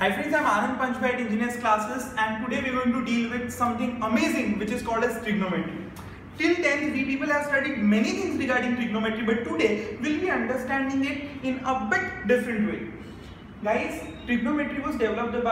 Hi friends, I'm Anand Panchbhai at Engineers Classes, and today we're going to deal with something amazing which is called as trigonometry. Till 10th we people have studied many things regarding trigonometry, but today we'll be understanding it in a bit different way. Guys, trigonometry was developed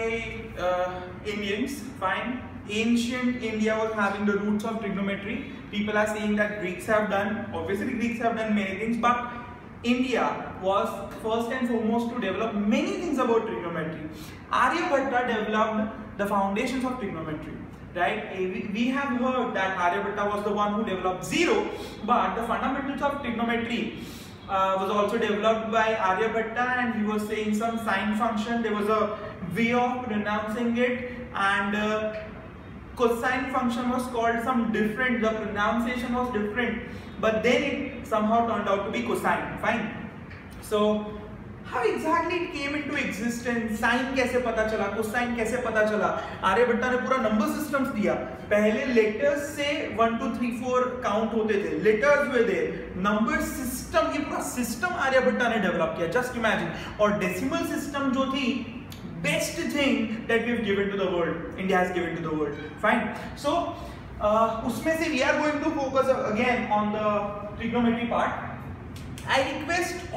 by Indians, fine. Ancient India was having the roots of trigonometry. People are saying that Greeks have done, obviously Greeks have done many things, but India was first and foremost to develop many things about trigonometry. Aryabhatta developed the foundations of trigonometry, right? We have heard that Aryabhatta was the one who developed zero, but the fundamentals of trigonometry was also developed by Aryabhatta, and he was saying some sine function. There was a way of pronouncing it, and cosine function was called some different, the pronunciation was different, but then it somehow turned out to be cosine, fine. So how exactly it came into existence, sine कैसे पता चला, cosine कैसे पता चला? आर्यभट्टा ने पूरा number systems दिया. पहले लेटर्स से 1 2 3 4 काउंट होते थे, लेटर्स हुए थे, नंबर सिस्टम, ये पूरा सिस्टम आर्यभट्टा ने डेवलप किया. Just imagine. और डेसिमल सिस्टम जो थी, best thing that we've given to the world, India has given to the world, fine. So उसमें से we are going to focus again on the trigonometry part. I request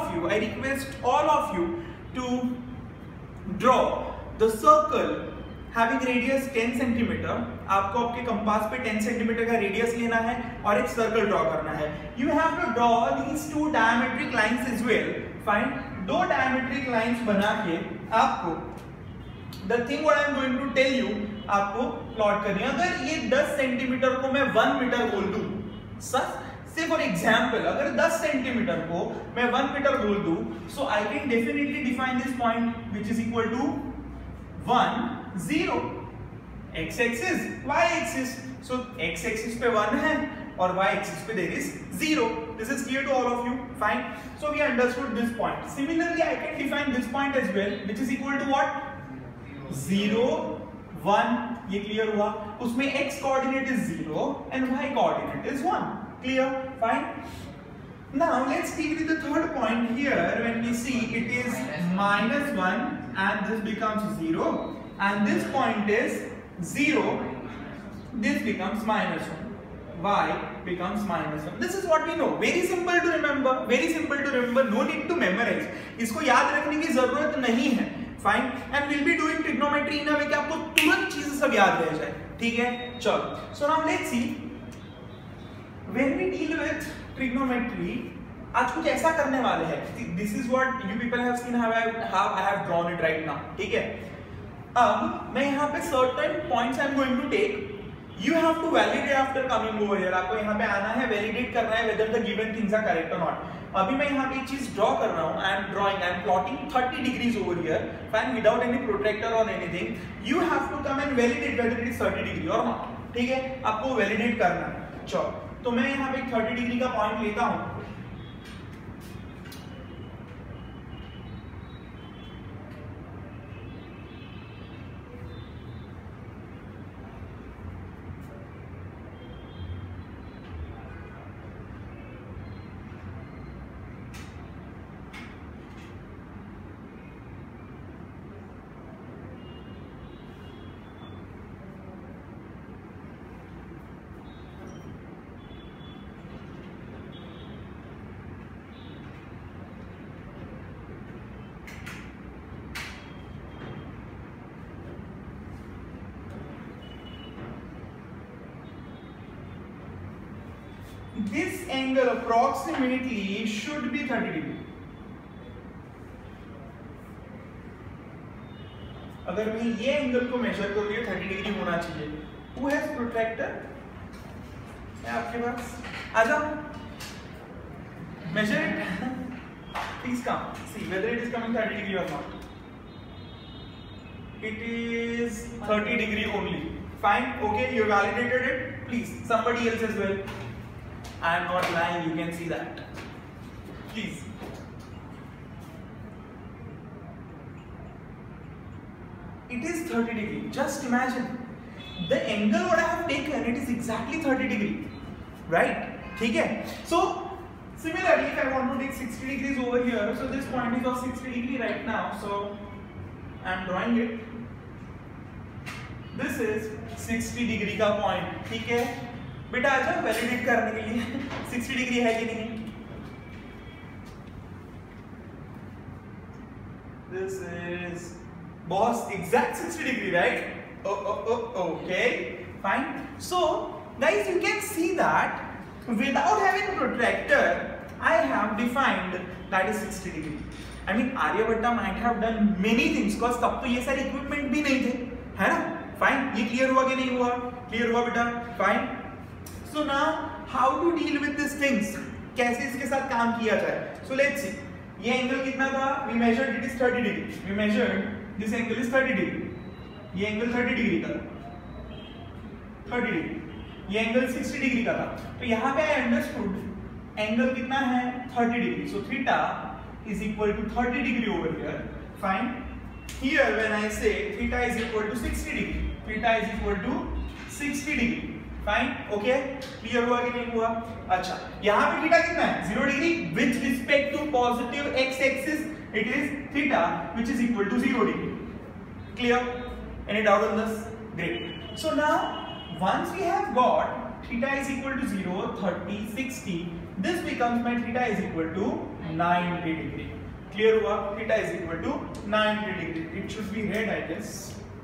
all of you to draw the circle having radius 10 centimeter. आपको आपके compass पे 10 centimeter का radius लेना है और एक सर्कल ड्रॉ करना है. You have to draw these two diametric lines as well, fine. दो diametric lines बना के आपको the thing what I am going to tell you आपको प्लॉट करनी है. अगर ये 10 सेंटीमीटर को मैं 1 मीटर बोल दूं, say for example, अगर 10 सेंटीमीटर को मैं 1 मीटर बोल दूं, so I can definitely define this point which is equal to 1 0. X axis, y axis. So x axis पे 1 है और y axis पे there is 0. This is clear to all of you, fine. So we understood this point. Similarly, I can define this point as well, which is equal to what? 0 1. ये clear हुआ. उसमें x coordinate is 0 and y coordinate is 1. Clear, fine. Now let's deal with the third point here. When we see it is -1 and this becomes 0, and this point is 0, this becomes -1. Y becomes -1. This is what we know. Very simple to remember. Very simple to remember. No need to memorize. इसको याद रखने की जरूरत नहीं है. Fine. And we'll be doing trigonometry in a way कि आपको तुरंत चीजें सब याद रह जाए. ठीक है? चलो. So now let's see. When we deal with trigonometry, आज कुछ ऐसा करने वाले हैं. This is what you people have seen how I have drawn it right now. ठीक है? अब मैं यहाँ पे certain points I'm going to take. You have to validate after coming over here. आपको यहाँ पे आना है, validate करना है whether the given things are correct or not. अभी मैं यहाँ पे एक चीज draw कर रहा हूँ. I am plotting 30 degrees over here, fine, without any protractor or anything. You have to come and validate whether it is 30 degree or not. ठीक है? आपको validate करना है. चलो, तो मैं यहाँ पे 30 डिग्री का पॉइंट लेता हूँ. This angle approximately should be 30 degree. अगर मैं ये एंगल को मेजर करूँ, ये 30 डिग्री होना चाहिए. Who has protractor? है आपके पास? आ जाओ. Measure it. Please come. See whether it is coming 30 degree or not. It is 30 degree only. Fine. Okay, you validated it. Please, somebody else as well. I am not lying, you can see that. Please. It is 30 degree. Just imagine. The angle what I have taken, it is exactly 30 degree. Right? ठीक है? So, Similarly, if I want to take 60 degrees over here, so this point is of 60 degree right now. So I am drawing it, this is 60 degree का point, ठीक है बेटा, आजा validate करने के लिए 60 डिग्री है कि नहीं। This is boss exact 60 degree, right? Okay, fine. So guys, you can see that without having a protractor, I have defined that is 60 degree. I mean Aryabhatta might have done many things because तब तो ये सारे equipment भी नहीं थे, है ना? Fine. ये clear हुआ कि नहीं हुआ? Clear हुआ बेटा? Fine. So now how to deal with these things? कैसे इसके साथ काम किया जाए? So let's see. ये एंगल कितना था? We measured it is 30 degree. We measured this angle is 30 degree. ये एंगल 30 डिग्री का था, 30 डिग्री, ये एंगल 60 डिग्री का था। तो यहाँ पे I understood एंगल कितना है? 30 degree. So theta is equal to 30 degree over here. Fine. Here when I say theta is equal to 60 degree, theta is equal to 60 degree. Fine. Okay. Clear हुआ कि नहीं हुआ? अच्छा, यहाँ पे थीटा कितना है? 0 degree. With respect to positive x-axis, it is theta which is equal to 0 degree. Clear? Any doubt on this? Great. So now, once we have got theta is equal to 0, 30, 60, this becomes my theta is equal to 90 degree. Clear हुआ? Theta is equal to 90 degree. It should be red, I guess.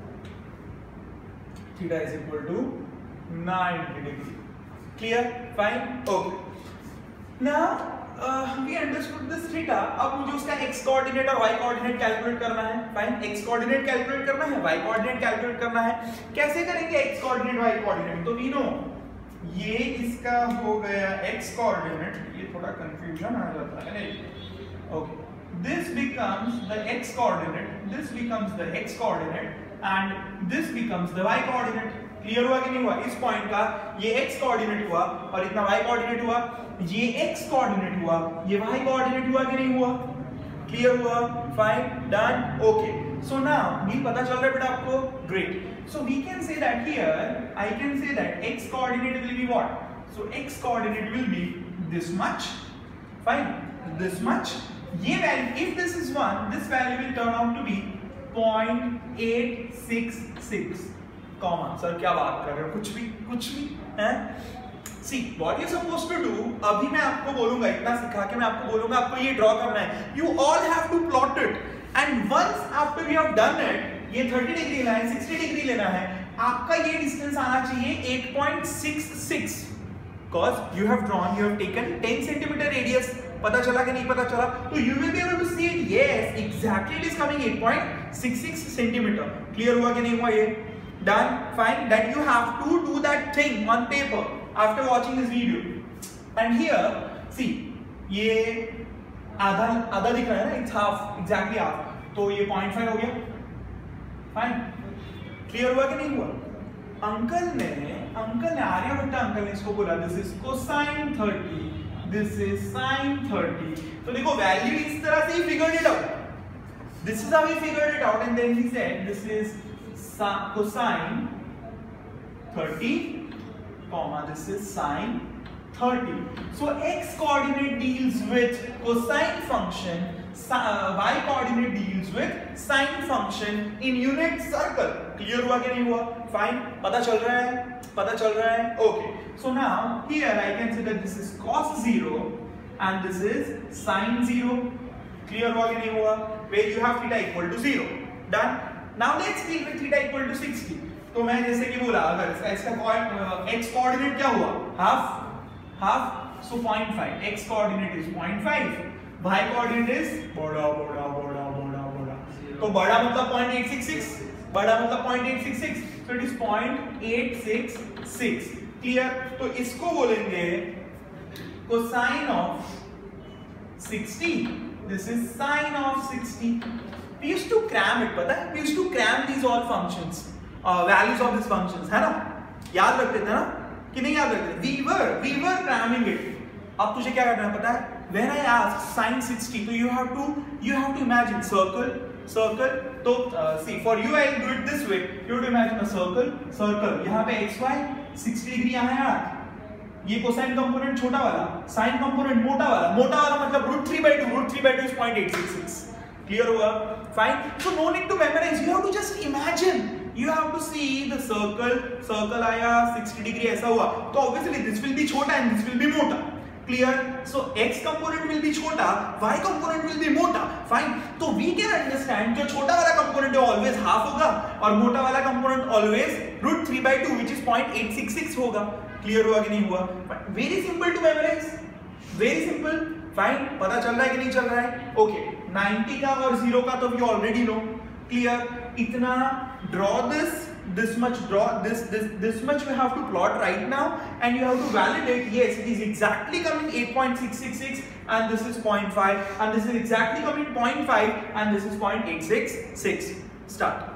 Theta is equal to 90 degree. Clear? Fine? Okay. Now we understood this theta. अब मुझे उसका x coordinate और y coordinate calculate करना है. Fine? x coordinate calculate करना है, y coordinate calculate करना है. कैसे करेंगे x कोऑर्डिनेट y कोऑर्डिनेट? तो we know ये इसका हो गया x कोऑर्डिनेट. ये थोड़ा कंफ्यूजन आ जाता है नहीं? Okay. This becomes the x coordinate. This becomes the x coordinate, and this becomes the y coordinate. Clear हुआ कि नहीं हुआ? इस पॉइंट का ये x कोऑर्डिनेट हुआ और इतना y कोऑर्डिनेट हुआ, ये x कोऑर्डिनेट हुआ, ये y कोऑर्डिनेट हुआ कि नहीं हुआ? क्लियर हुआ? Fine, done, okay. So now ये पता चल रहा है बेटा आपको? Great. So we can say that here I can say that x coordinate will be what? So x coordinate will be this much. Fine, this much. ये value, if this is 1, this value will turn out to be 0.866. Common. Sir क्या बात कर रहे हो? कुछ भी हैं? See, what you supposed to do, अभी मैं आपको बोलूंगा, इतना सिखा के मैं आपको बोलूंगा आपको ये ड्रॉ करना है. You all have to plot it, and once after you have done it, ये 30 डिग्री लेना है, 60 डिग्री लेना है, आपका ये डिस्टेंस आना चाहिए 8.66. Because you have drawn, you have taken 10 centimeter radius. पता चला कि नहीं पता चला? तो you will be able to see it. Yes, exactly it is coming 8.66 centimeter. Clear हुआ कि नहीं हुआ ये? Done. Fine. That you have to do that thing on paper after watching this video. And here, see, ये आधा दिख रहा है ना? It's half, exactly half. तो ये 0.5 हो गया. Fine. Clear हुआ कि नहीं हुआ? अंकल ने आर्यभट्ट अंकल ने इसको बोला this is cosine 30, this is sine 30. तो देखो वैल्यू इस तरह से ही figured it out. This is how he figured it out, and then he said this is cosine 30, comma this is sine 30. So x coordinate deals with cosine function, y coordinate deals with sine function in unit circle. Clear हुआ कि नहीं हुआ? Fine. पता चल रहा है? Okay. So now here I can say that this is cos 0 and this is sine 0. Clear हुआ कि नहीं हुआ? Where you have theta equal to 0. Done. Now let's deal with theta equal to 60. तो मैं जैसे कि बोला अगर इसका x कोऑर्डिनेट क्या हुआ? half. So 0.5. X coordinate is 0.5. Y coordinate is बड़ा. तो बड़ा मतलब 0.866. बड़ा मतलब 0.866. So it is 0.866. Clear? तो इसको बोलेंगे cosine of 60. This is sine of 60. We used to cram it, पता है? We used to cram these all functions, values of these functions, है ना? याद रखते थे ना? कि नहीं याद रखते? We were cramming it. अब तुझे क्या करना है पता है? When I ask sine 60, तो you have to imagine circle. तो see, for you I will do it this way. You have to imagine a circle. यहाँ पे xy 60 डिग्री यहाँ है. ये कोसाइन कंपोनेंट छोटा वाला, साइन कंपोनेंट मोटा वाला मतलब √3/2 is 0.866. क्लियर हुआ? Fine. So no need to memorize. You have to just imagine. You have to see the circle आया 60 degree ऐसा हुआ, तो obviously this will be छोटा and this will be मोटा. Clear? So x component will be छोटा, y component will be मोटा. Fine. तो we can understand जो छोटा वाला component है always half होगा और मोटा वाला component always √3/2 which is 0.866 होगा. Clear हुआ कि नहीं हुआ? Very simple to memorize. Very simple. Fine. पता चल रहा है कि नहीं चल रहा है? Okay. 90 का और 0 का तो we already know. Clear? इतना draw this much draw this much we have to plot right now, and you have to validate. Yes, it is exactly coming 8.666 and this is 0.5 and this is exactly coming 0.5 and this is 0.866. Start.